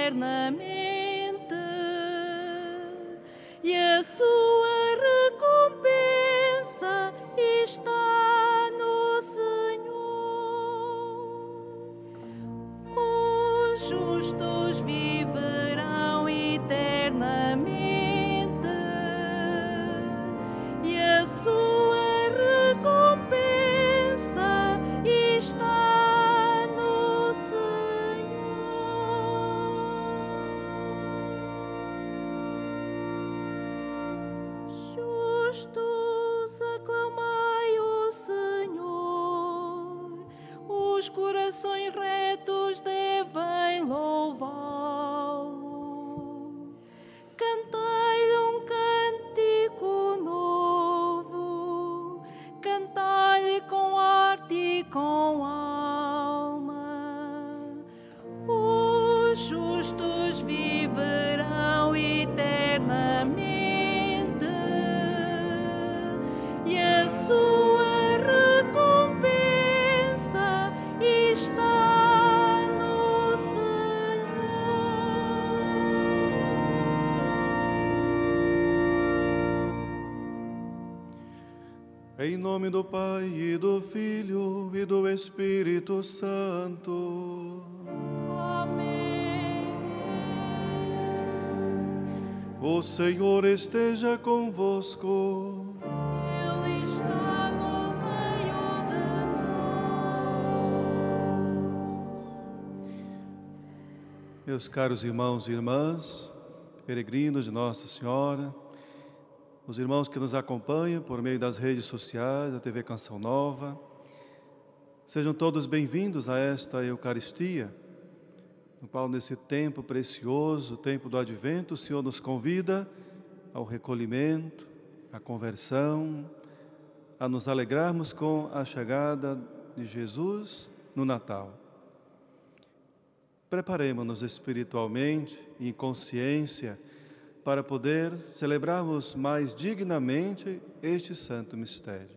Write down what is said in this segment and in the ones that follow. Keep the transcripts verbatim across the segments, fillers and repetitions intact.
eternamente, e a sua recompensa está no Senhor. Os justos viverão eternamente, e a sua recompensa está no Senhor. Justos, aclamai o Senhor, os corações retos devem louvá-lo. Cantai-lhe um cântico novo, cantai-lhe com arte e com alma. Os justos viverão eternamente, e a sua recompensa está no Senhor. Em nome do Pai, e do Filho, e do Espírito Santo. Amém. O Senhor esteja convosco. Ele está no meio de nós. Meus caros irmãos e irmãs, peregrinos de Nossa Senhora, os irmãos que nos acompanham por meio das redes sociais, da T V Canção Nova, sejam todos bem-vindos a esta Eucaristia, no qual nesse tempo precioso, tempo do Advento, o Senhor nos convida ao recolhimento, à conversão, a nos alegrarmos com a chegada de Jesus no Natal. Preparemo-nos espiritualmente e em consciência para poder celebrarmos mais dignamente este santo mistério.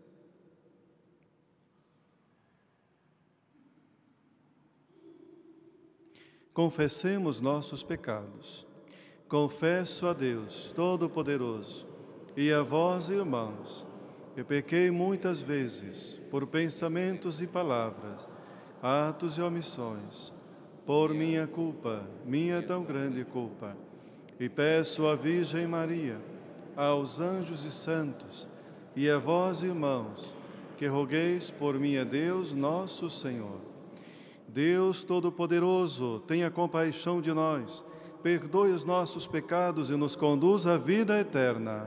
Confessemos nossos pecados. Confesso a Deus Todo-Poderoso e a vós, irmãos, que pequei muitas vezes por pensamentos e palavras, atos e omissões, por minha culpa, minha tão grande culpa. E peço à Virgem Maria, aos anjos e santos, e a vós, irmãos, que rogueis por mim a Deus nosso Senhor. Deus Todo-Poderoso, tenha compaixão de nós, perdoe os nossos pecados e nos conduz à vida eterna.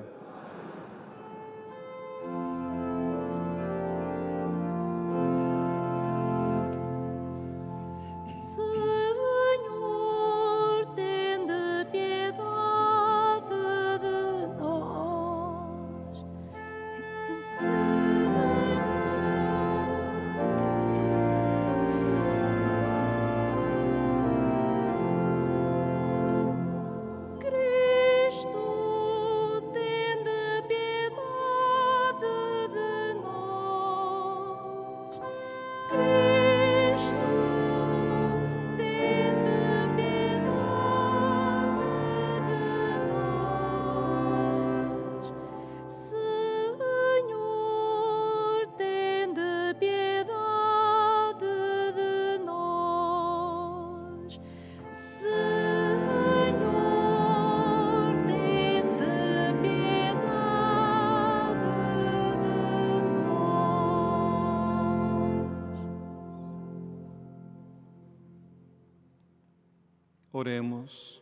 Oremos.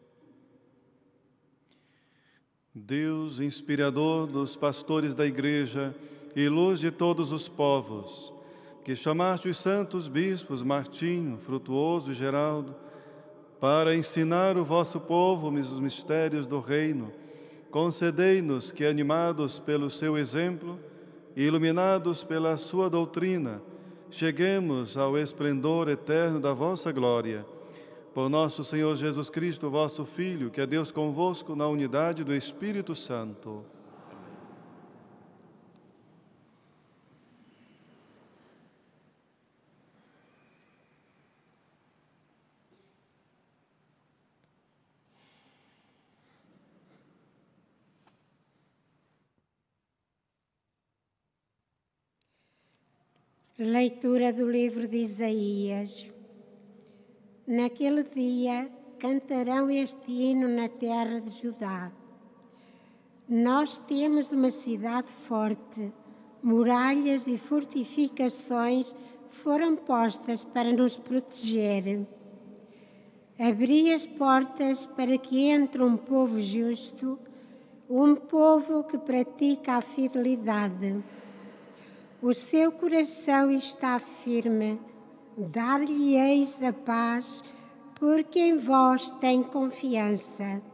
Deus, inspirador dos pastores da Igreja e luz de todos os povos, que chamaste os santos bispos Martinho, Frutuoso e Geraldo, para ensinar o vosso povo os mistérios do reino, concedei-nos que, animados pelo seu exemplo e iluminados pela sua doutrina, cheguemos ao esplendor eterno da vossa glória. Por nosso Senhor Jesus Cristo, vosso Filho, que é Deus convosco na unidade do Espírito Santo. Leitura do livro de Isaías. Naquele dia cantarão este hino na terra de Judá. Nós temos uma cidade forte, muralhas e fortificações foram postas para nos proteger. Abri as portas para que entre um povo justo, um povo que pratica a fidelidade. O seu coração está firme, dar-lhe-eis a paz, porque em vós tem confiança.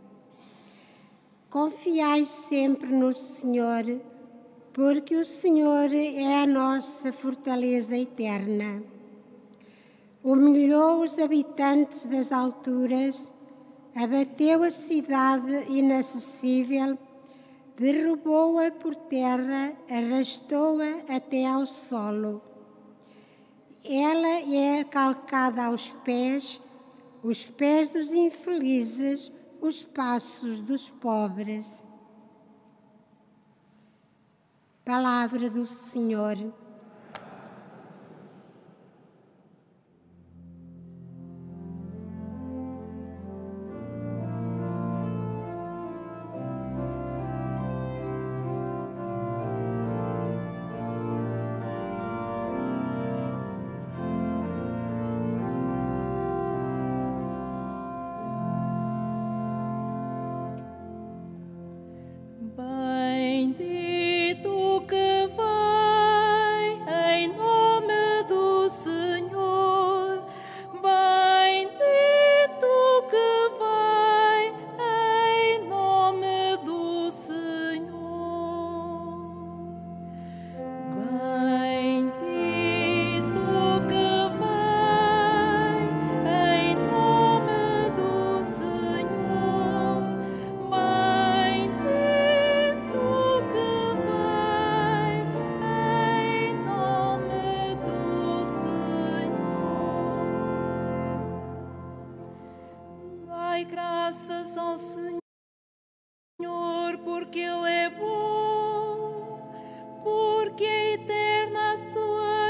Confiai sempre no Senhor, porque o Senhor é a nossa fortaleza eterna. Humilhou os habitantes das alturas, abateu a cidade inacessível, derrubou-a por terra, arrastou-a até ao solo. Ela é calcada aos pés, os pés dos infelizes, os passos dos pobres. Palavra do Senhor. Bendito que vai em nome do Senhor, bendito que vai em nome do Senhor, bendito que vai em nome do Senhor, bendito que vai em nome do Senhor. Dai graças ao Senhor, porque Ele é bom, porque é eterna a sua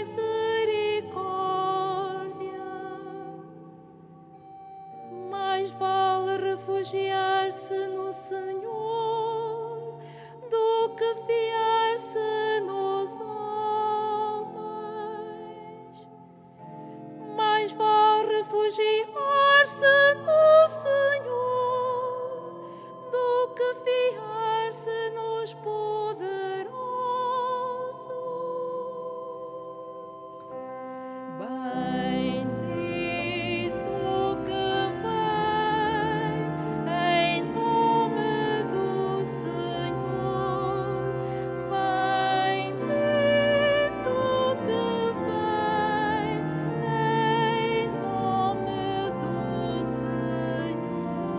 misericórdia. Mais vale refugiar-se no Senhor do que fiar-se nos homens. Mais vale refugiar-se no Senhor do que fiar-se nos poderosos. Bendito que vai em nome do Senhor, bendito que vai em nome do Senhor.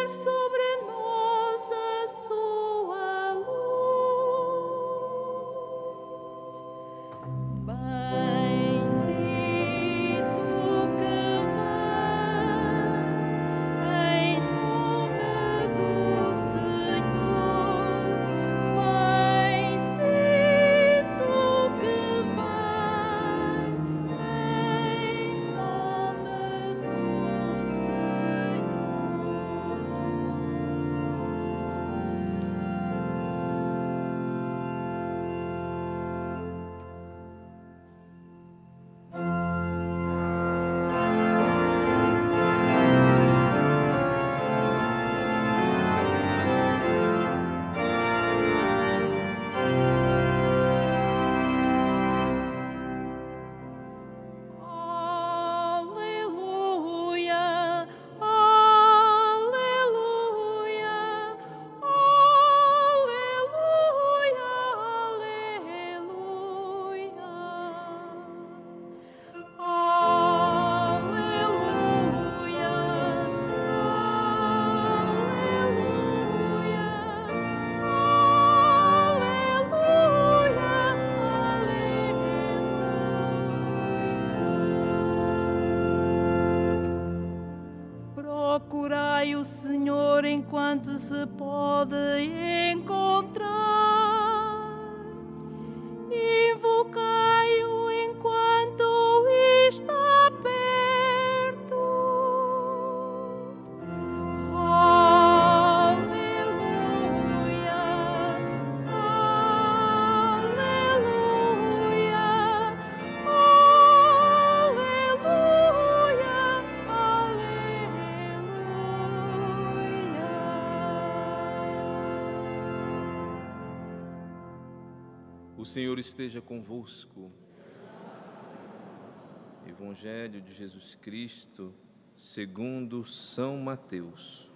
sobre nós a sua luz. Bendito que vai em nome do Senhor. Bendito que vai em nome do Senhor. Aleluia, aleluia, aleluia, aleluia. Aleluia, procurai o Senhor enquanto se pode encontrar. Invocai-o enquanto está perto. Aleluia, aleluia, aleluia, aleluia. O Senhor esteja convosco. Evangelho de Jesus Cristo, segundo São Mateus.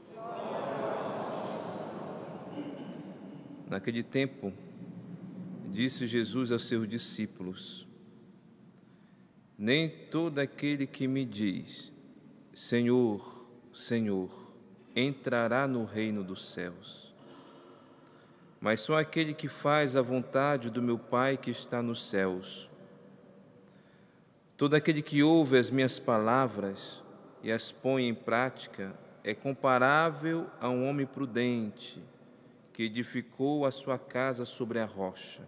Naquele tempo, disse Jesus aos seus discípulos: nem todo aquele que me diz, Senhor, Senhor, entrará no reino dos céus, mas só aquele que faz a vontade do meu Pai que está nos céus. Todo aquele que ouve as minhas palavras e as põe em prática é comparável a um homem prudente que edificou a sua casa sobre a rocha.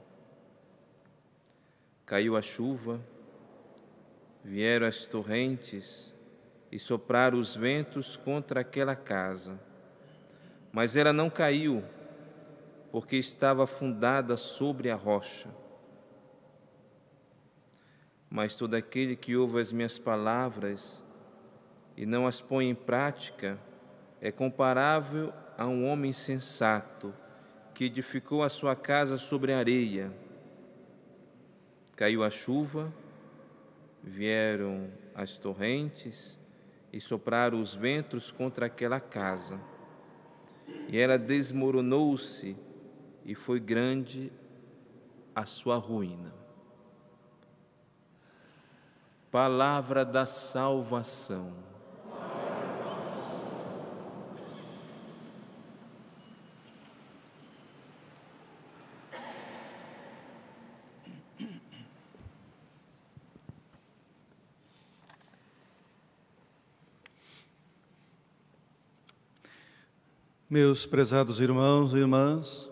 Caiu a chuva, vieram as torrentes e sopraram os ventos contra aquela casa, mas ela não caiu, porque estava fundada sobre a rocha. Mas todo aquele que ouve as minhas palavras e não as põe em prática é comparável a um homem sensato que edificou a sua casa sobre a areia. Caiu a chuva, vieram as torrentes e sopraram os ventos contra aquela casa, e ela desmoronou-se, e foi grande a sua ruína. Palavra da salvação. Meus prezados irmãos e irmãs,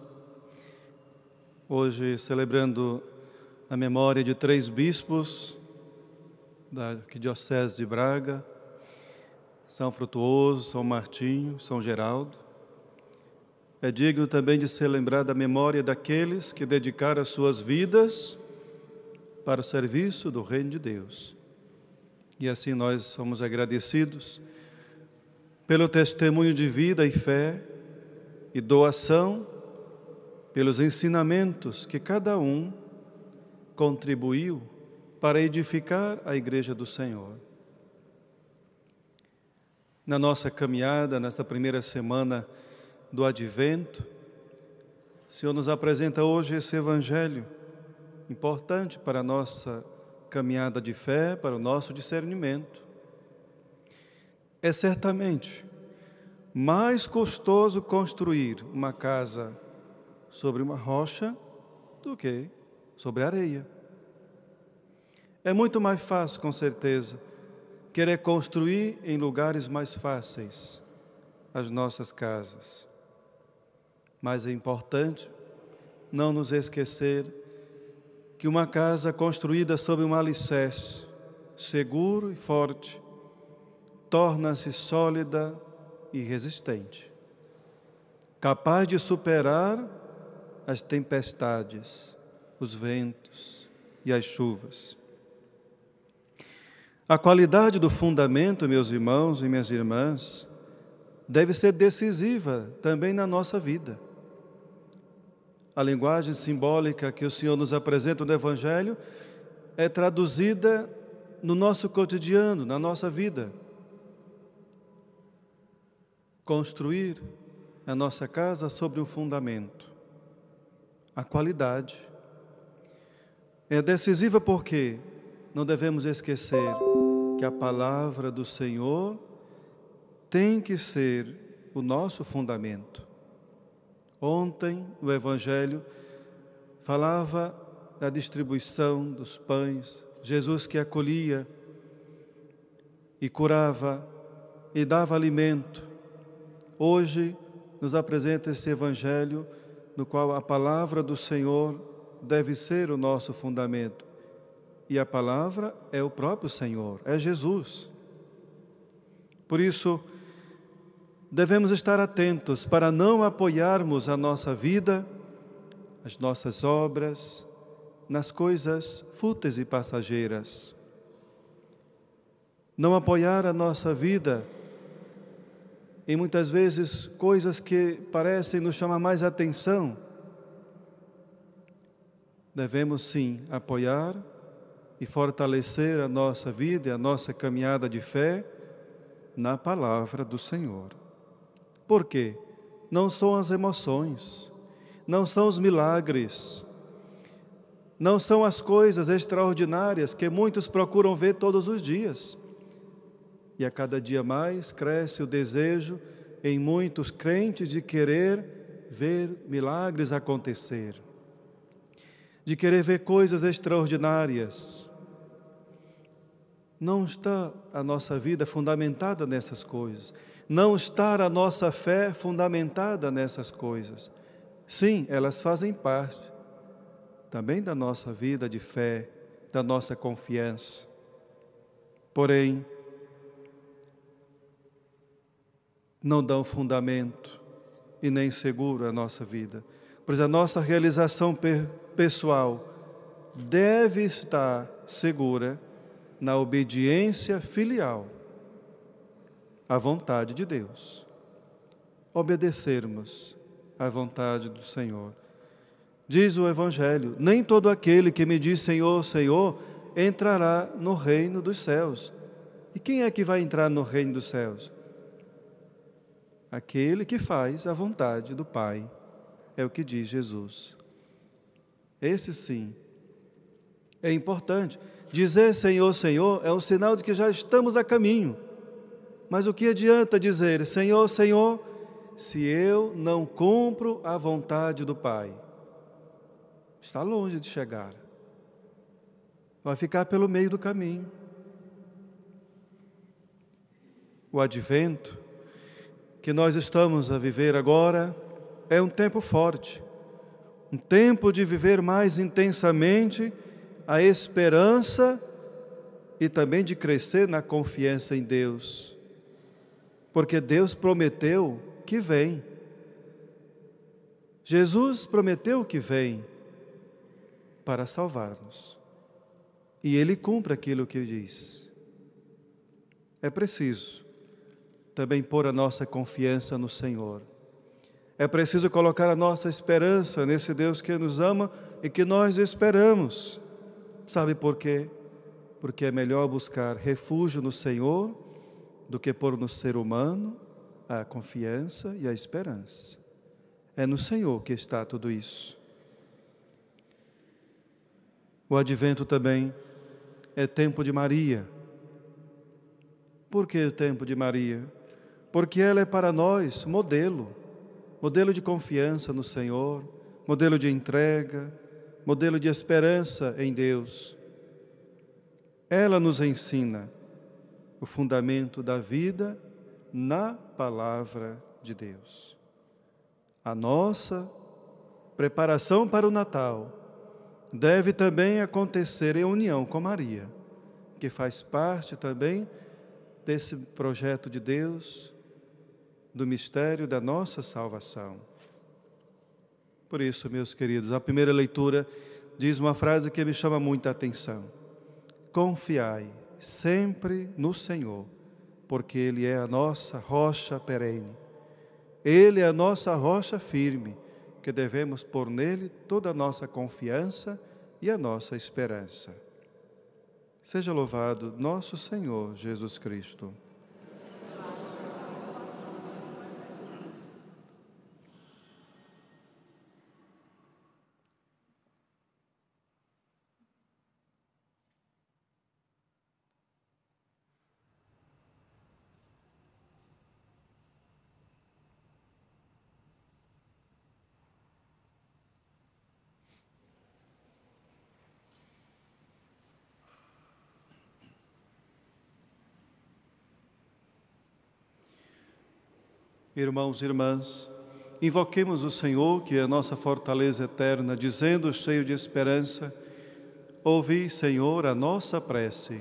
hoje celebrando a memória de três bispos da Arquidiocese de Braga, São Frutuoso, São Martinho, São Geraldo, é digno também de ser lembrada a memória daqueles que dedicaram as suas vidas para o serviço do Reino de Deus. E assim nós somos agradecidos pelo testemunho de vida e fé e doação, pelos ensinamentos que cada um contribuiu para edificar a Igreja do Senhor. Na nossa caminhada, nesta primeira semana do Advento, o Senhor nos apresenta hoje esse Evangelho importante para a nossa caminhada de fé, para o nosso discernimento. É certamente mais custoso construir uma casa sobre uma rocha do que sobre areia. É muito mais fácil, com certeza, querer construir em lugares mais fáceis as nossas casas. Mas é importante não nos esquecer que uma casa construída sobre um alicerce seguro e forte torna-se sólida e resistente, capaz de superar as tempestades, os ventos e as chuvas. A qualidade do fundamento, meus irmãos e minhas irmãs, deve ser decisiva também na nossa vida. A linguagem simbólica que o Senhor nos apresenta no Evangelho é traduzida no nosso cotidiano, na nossa vida. Construir a nossa casa sobre um fundamento. A qualidade é decisiva porque não devemos esquecer que a palavra do Senhor tem que ser o nosso fundamento. Ontem, no Evangelho, falava da distribuição dos pães, Jesus que acolhia e curava e dava alimento. Hoje, nos apresenta esse Evangelho no qual a palavra do Senhor deve ser o nosso fundamento. E a palavra é o próprio Senhor, é Jesus. Por isso, devemos estar atentos para não apoiarmos a nossa vida, as nossas obras, nas coisas fúteis e passageiras. Não apoiar a nossa vida em muitas vezes coisas que parecem nos chamar mais atenção. Devemos sim apoiar e fortalecer a nossa vida e a nossa caminhada de fé na palavra do Senhor. Por quê? Não são as emoções, não são os milagres, não são as coisas extraordinárias que muitos procuram ver todos os dias. E a cada dia mais cresce o desejo em muitos crentes de querer ver milagres acontecer, de querer ver coisas extraordinárias. Não está a nossa vida fundamentada nessas coisas. Não está a nossa fé fundamentada nessas coisas. Sim, elas fazem parte também da nossa vida de fé, da nossa confiança. Porém, não dão fundamento e nem seguro à nossa vida. Pois a nossa realização pessoal deve estar segura na obediência filial à vontade de Deus. Obedecermos à vontade do Senhor. Diz o Evangelho: nem todo aquele que me diz Senhor, Senhor, entrará no reino dos céus. E quem é que vai entrar no reino dos céus? Aquele que faz a vontade do Pai, é o que diz Jesus. Esse sim é importante. Dizer Senhor, Senhor é um sinal de que já estamos a caminho. Mas o que adianta dizer Senhor, Senhor, se eu não cumpro a vontade do Pai? Está longe de chegar. Vai ficar pelo meio do caminho. O advento que nós estamos a viver agora é um tempo forte, um tempo de viver mais intensamente a esperança e também de crescer na confiança em Deus, porque Deus prometeu que vem. Jesus prometeu que vem para salvar-nos, e Ele cumpre aquilo que diz. É preciso também pôr a nossa confiança no Senhor. É preciso colocar a nossa esperança nesse Deus que nos ama e que nós esperamos. Sabe por quê? Porque é melhor buscar refúgio no Senhor do que pôr no ser humano a confiança e a esperança. É no Senhor que está tudo isso. O advento também é tempo de Maria. Por que o tempo de Maria? porque ela é para nós modelo, modelo de confiança no Senhor, modelo de entrega, modelo de esperança em Deus. Ela nos ensina o fundamento da vida na palavra de Deus. A nossa preparação para o Natal deve também acontecer em união com Maria, que faz parte também desse projeto de Deus, do mistério da nossa salvação. Por isso, meus queridos, a primeira leitura diz uma frase que me chama muita atenção. Confiai sempre no Senhor, porque Ele é a nossa rocha perene. Ele é a nossa rocha firme, que devemos pôr nele toda a nossa confiança e a nossa esperança. Seja louvado nosso Senhor Jesus Cristo. Irmãos e irmãs, invoquemos o Senhor, que é a nossa fortaleza eterna, dizendo, cheio de esperança: ouvi, Senhor, a nossa prece.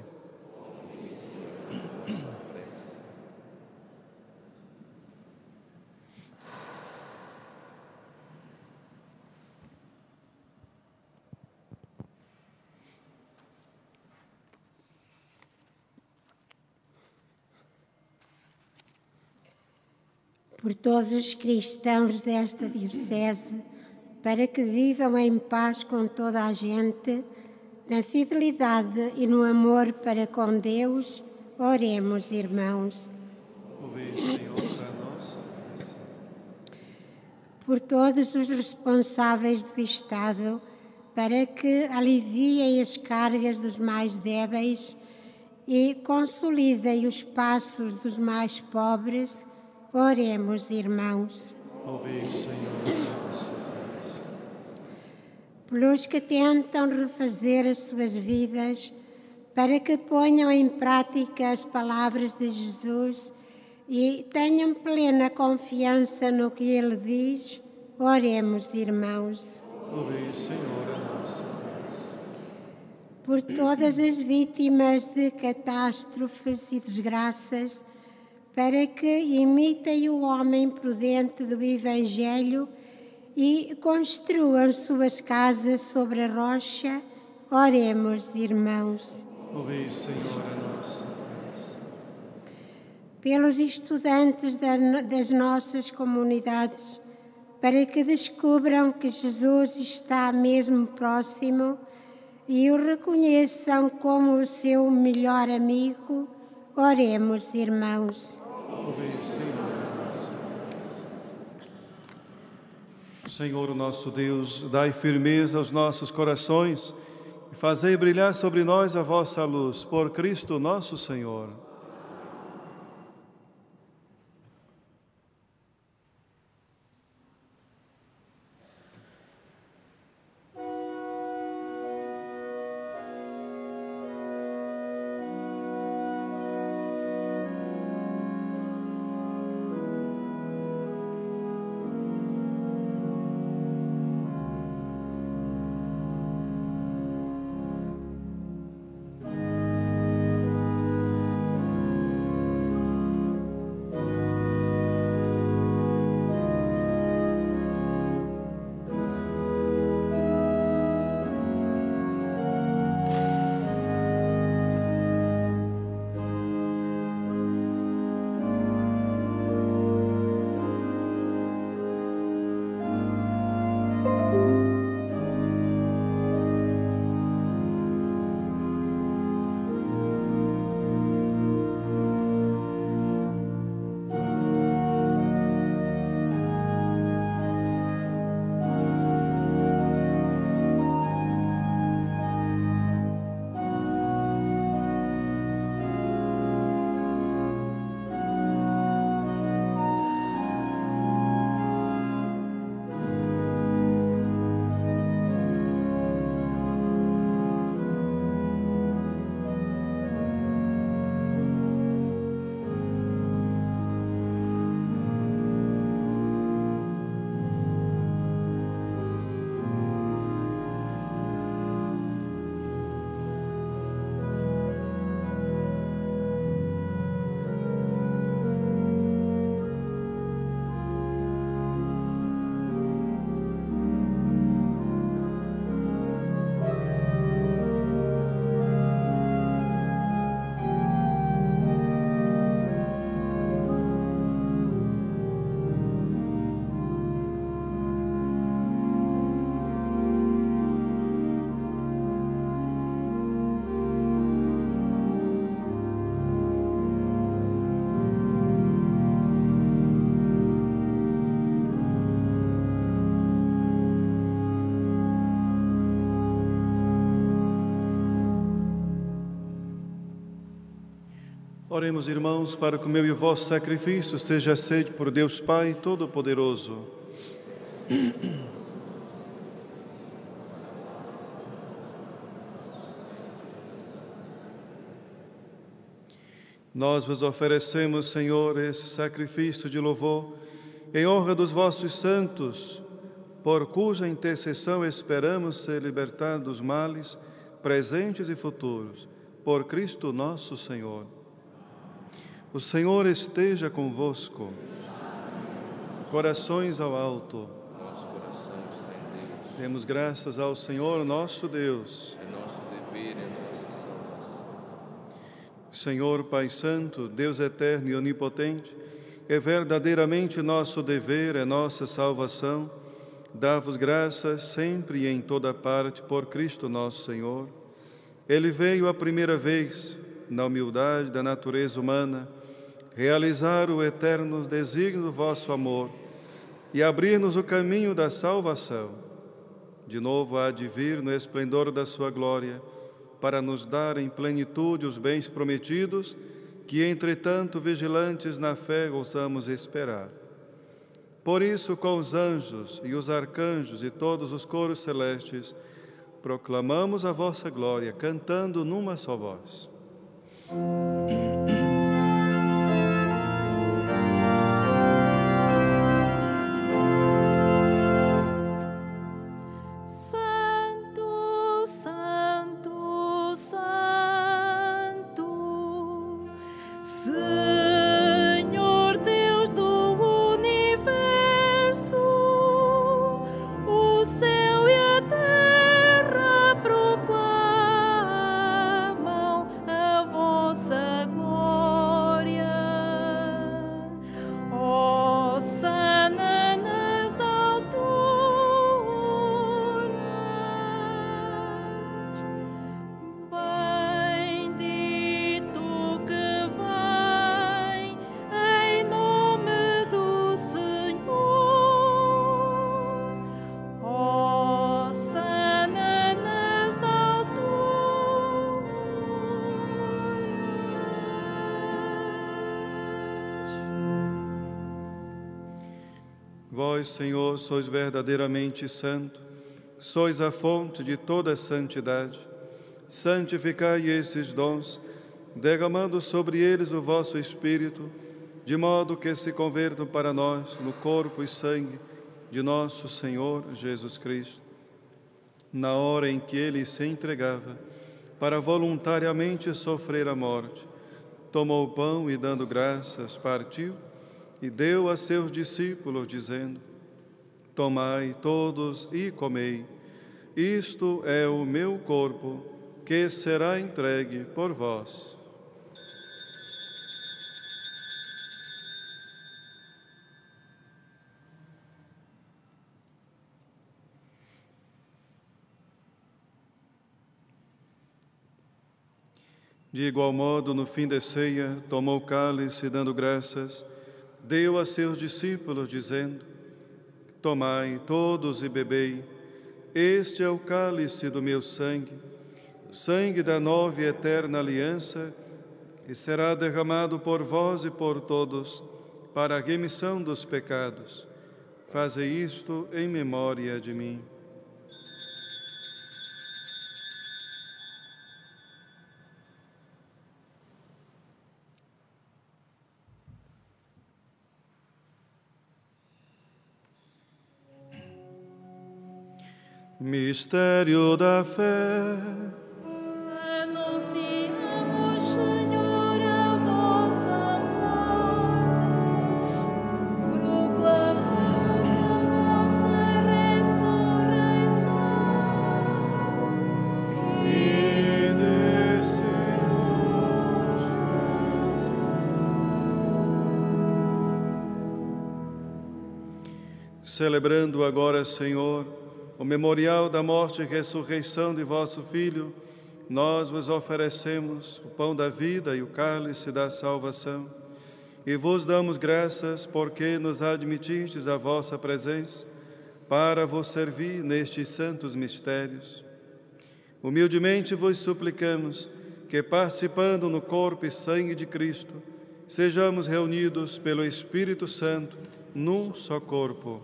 Por todos os cristãos desta diocese, para que vivam em paz com toda a gente, na fidelidade e no amor para com Deus, oremos, irmãos. Ouvi, Senhor, a nossa prece. Por todos os responsáveis do Estado, para que aliviem as cargas dos mais débeis e consolidem os passos dos mais pobres, oremos, irmãos. Ouvi, Senhor, a nossa prece. Pelos que tentam refazer as suas vidas, para que ponham em prática as palavras de Jesus e tenham plena confiança no que Ele diz, oremos, irmãos. Ouvi, Senhor, a nossa prece. Por todas as vítimas de catástrofes e desgraças, para que imitem o homem prudente do Evangelho e construam suas casas sobre a rocha, oremos, irmãos. Ouvi, Senhor, a nossa prece. Pelos estudantes da- das nossas comunidades, para que descubram que Jesus está mesmo próximo e o reconheçam como o seu melhor amigo, oremos, irmãos. Ouvi, Senhor, a nossa prece. Senhor, nosso Deus, dai firmeza aos nossos corações e fazei brilhar sobre nós a vossa luz, por Cristo nosso Senhor. Oremos, irmãos, para que o meu e o vosso sacrifício seja aceito por Deus Pai Todo-Poderoso. Nós vos oferecemos, Senhor, esse sacrifício de louvor em honra dos vossos santos, por cuja intercessão esperamos ser libertados dos males presentes e futuros, por Cristo nosso Senhor. O Senhor esteja convosco. Corações ao alto. Nosso coração está em Deus. Demos graças ao Senhor nosso Deus. É nosso dever, é nossa salvação. Senhor Pai Santo, Deus eterno e onipotente, é verdadeiramente nosso dever, é nossa salvação, dá-vos graças sempre e em toda parte por Cristo nosso Senhor. Ele veio a primeira vez, na humildade da natureza humana, realizar o eterno desígnio do vosso amor e abrir-nos o caminho da salvação. De novo há de vir no esplendor da sua glória, para nos dar em plenitude os bens prometidos, que, entretanto, vigilantes na fé, ousamos esperar. Por isso, com os anjos e os arcanjos e todos os coros celestes, proclamamos a vossa glória, cantando numa só voz. Vós, Senhor, sois verdadeiramente santo, sois a fonte de toda santidade. Santificai esses dons, derramando sobre eles o vosso Espírito, de modo que se convertam para nós no corpo e sangue de nosso Senhor Jesus Cristo. Na hora em que ele se entregava para voluntariamente sofrer a morte, tomou o pão e, dando graças, partiu e deu a seus discípulos, dizendo: Tomai todos e comei, isto é o meu corpo, que será entregue por vós. De igual modo, no fim da ceia, tomou o cálice, dando graças, deu a seus discípulos, dizendo: Tomai todos e bebei, este é o cálice do meu sangue, o sangue da nova e eterna aliança, que será derramado por vós e por todos, para a remissão dos pecados. Fazei isto em memória de mim. Mistério da fé. Anunciamos, Senhor, a vossa morte, proclamamos a vossa ressurreição. Vinde, Senhor Jesus. Celebrando agora, Senhor, o memorial da morte e ressurreição de vosso Filho, nós vos oferecemos o pão da vida e o cálice da salvação, e vos damos graças porque nos admitistes à vossa presença para vos servir nestes santos mistérios. Humildemente vos suplicamos que, participando no corpo e sangue de Cristo, sejamos reunidos pelo Espírito Santo num só corpo.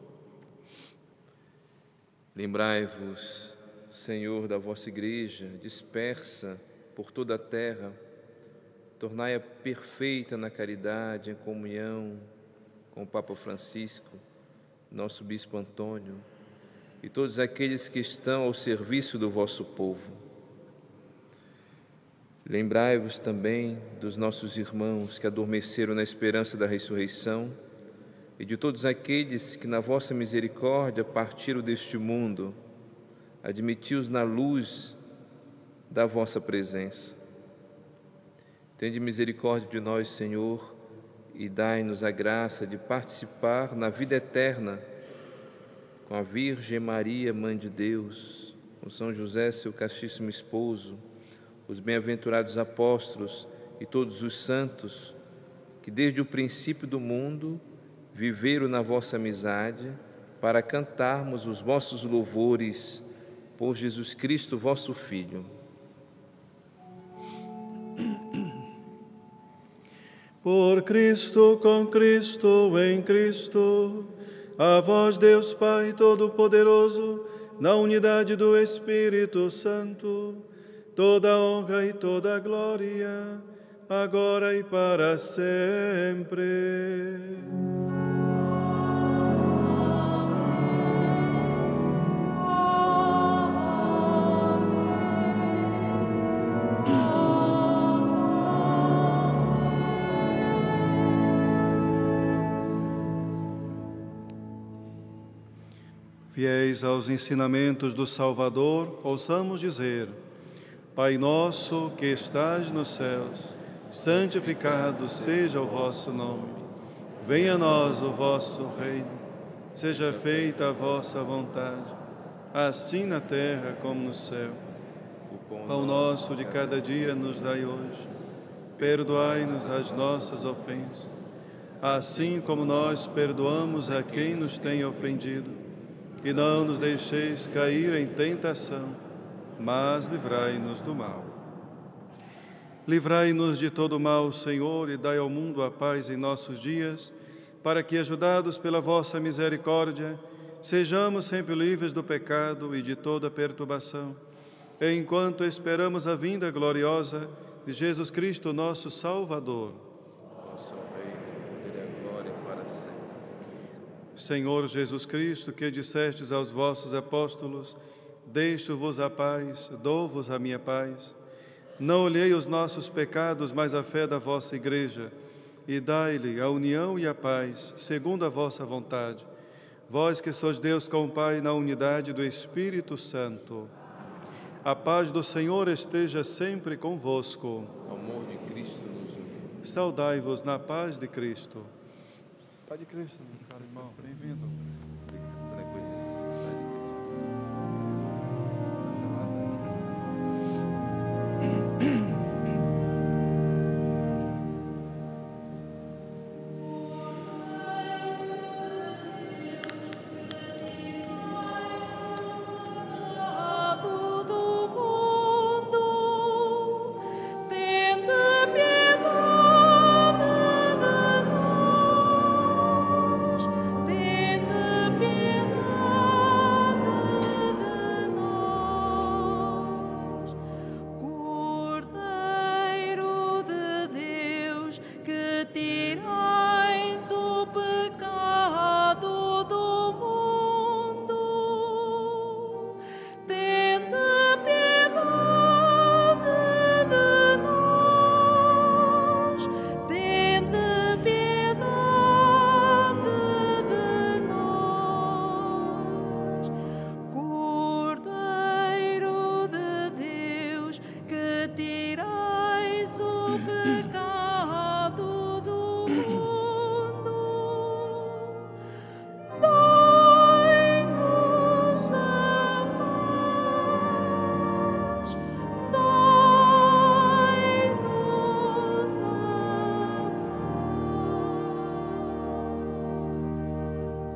Lembrai-vos, Senhor, da vossa Igreja, dispersa por toda a terra, tornai-a perfeita na caridade, em comunhão com o Papa Francisco, nosso Bispo Antônio, e todos aqueles que estão ao serviço do vosso povo. Lembrai-vos também dos nossos irmãos que adormeceram na esperança da ressurreição e de todos aqueles que, na vossa misericórdia, partiram deste mundo. Admiti-os na luz da vossa presença. Tende misericórdia de nós, Senhor, e dai-nos a graça de participar na vida eterna com a Virgem Maria, Mãe de Deus, com São José, seu castíssimo esposo, os bem-aventurados apóstolos e todos os santos que desde o princípio do mundo viveram na vossa amizade, para cantarmos os vossos louvores por Jesus Cristo, vosso Filho. Por Cristo, com Cristo, em Cristo, a vós, Deus Pai Todo-Poderoso, na unidade do Espírito Santo, toda a honra e toda a glória, agora e para sempre. Fiéis aos ensinamentos do Salvador, ouçamos dizer: Pai nosso que estás nos céus, santificado seja o vosso nome. Venha a nós o vosso reino. Seja feita a vossa vontade, assim na terra como no céu. O pão nosso de cada dia nos dai hoje. Perdoai-nos as nossas ofensas, assim como nós perdoamos a quem nos tem ofendido. E não nos deixeis cair em tentação, mas livrai-nos do mal. Livrai-nos de todo mal, Senhor, e dai ao mundo a paz em nossos dias, para que, ajudados pela vossa misericórdia, sejamos sempre livres do pecado e de toda perturbação, enquanto esperamos a vinda gloriosa de Jesus Cristo, nosso Salvador. Vosso reino, poder e glória para sempre. Senhor Jesus Cristo, que dissestes aos vossos apóstolos: deixo-vos a paz, dou-vos a minha paz. Não olhei os nossos pecados, mas a fé da vossa Igreja, e dai-lhe a união e a paz, segundo a vossa vontade. Vós que sois Deus com o Pai, na unidade do Espírito Santo. A paz do Senhor esteja sempre convosco. O amor de Cristo nos une. Saudai-vos na paz de Cristo. Paz de Cristo, meu caro irmão, bem-vindo.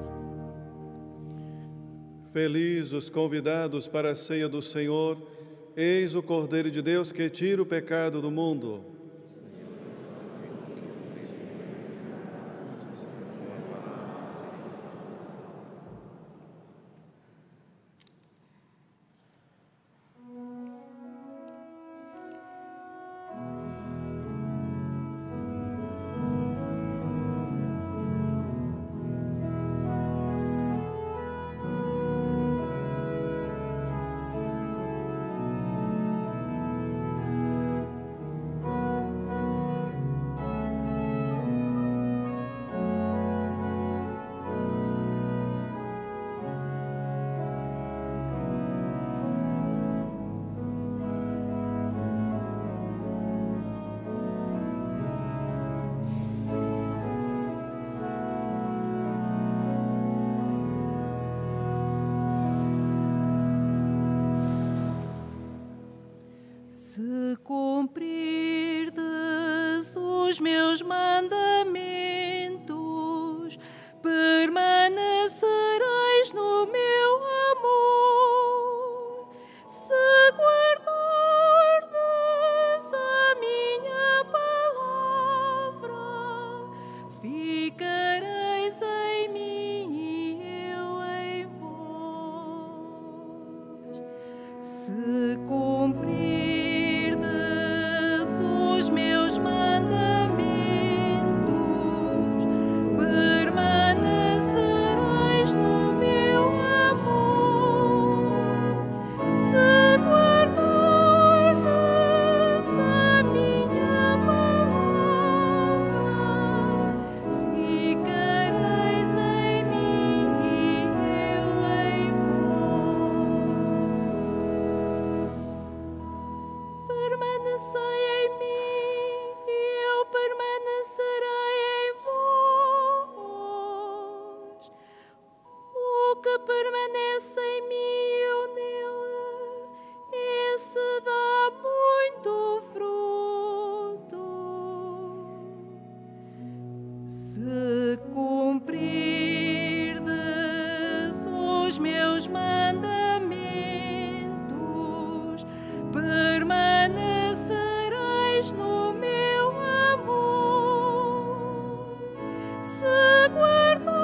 Felizes os convidados para a ceia do Senhor, Eis o Cordeiro de Deus que tira o pecado do mundo. Se cumprirdes os meus mandamentos, permanecereis no meu amor. Se guardardes a minha palavra, ficareis em mim e eu em vós. Se cumprirdes permanece em mim e eu nele, esse dá muito fruto. Se cumprirdes os meus mandamentos, permanecereis no meu amor. Se guardardes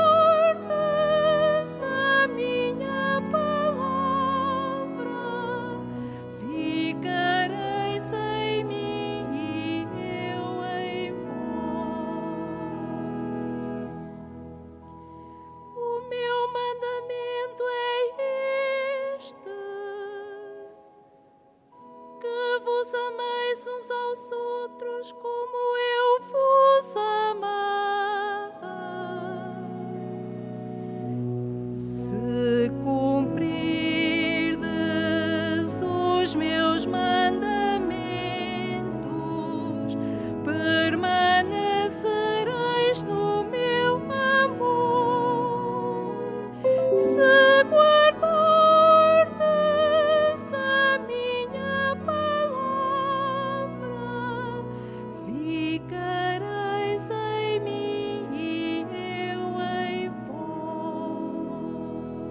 ameis uns aos outros como eu vos amei. Se cumprirdes os meus mandamentos, permanecereis no meu amor. Se guardardes a minha palavra, ficareis em mim e eu em vós.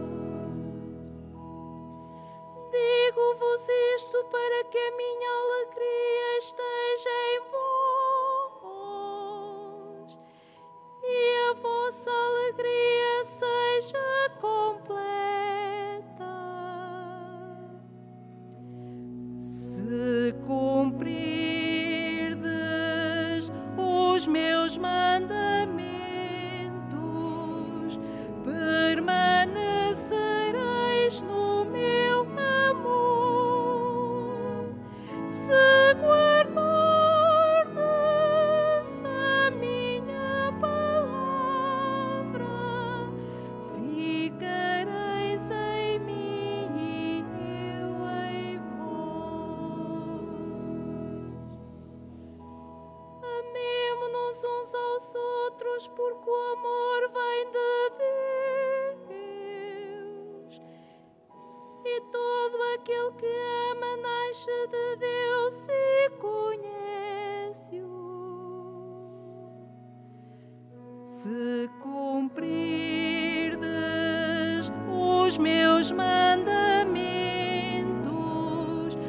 Digo-vos isto para que a minha alegria esteja em vós e a vossa alegria seja completa. Se cumprirdes os meus mandamentos, permanecereis no meu amor. Se guardardes a minha palavra, ficareis em mim e eu em vós. Amemo-nos uns aos outros, porque o amor vem de Deus, e todo aquele que ama nasce de Deus e conhece-o. Se cumprirdes os meus mandamentos,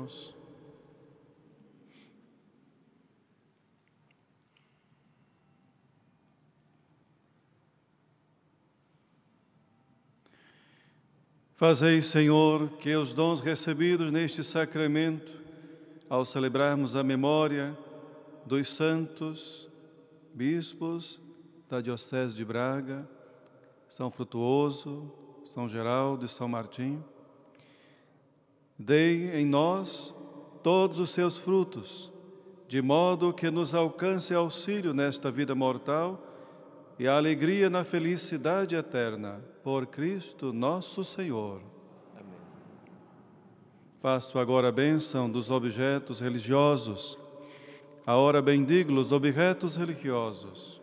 Oremos. Fazei, Senhor, que os dons recebidos neste sacramento, ao celebrarmos a memória dos santos bispos da Diocese de Braga, São Frutuoso, São Geraldo e São Martim, dei em nós todos os seus frutos, de modo que nos alcance auxílio nesta vida mortal e a alegria na felicidade eterna, por Cristo nosso Senhor. Amém. Faço agora a bênção dos objetos religiosos. A hora bendigo os objetos religiosos.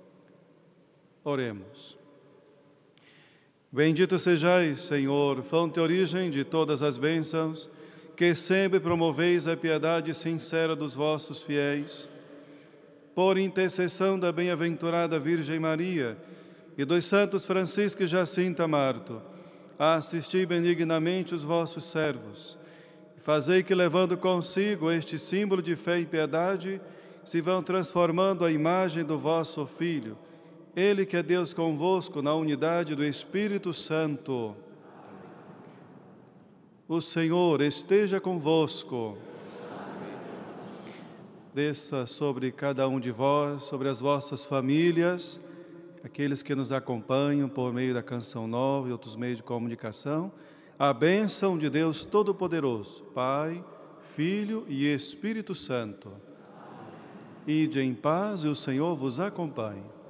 Oremos. Bendito sejais, Senhor, fonte e origem de todas as bênçãos, que sempre promoveis a piedade sincera dos vossos fiéis. Por intercessão da bem-aventurada Virgem Maria e dos santos Francisco e Jacinta Marto, assisti benignamente os vossos servos. Fazei que, levando consigo este símbolo de fé e piedade, se vão transformando a imagem do vosso Filho, Ele que é Deus convosco na unidade do Espírito Santo. O Senhor esteja convosco. Desça sobre cada um de vós, sobre as vossas famílias, aqueles que nos acompanham por meio da Canção Nova e outros meios de comunicação, a bênção de Deus Todo-Poderoso, Pai, Filho e Espírito Santo. Ide em paz e o Senhor vos acompanhe.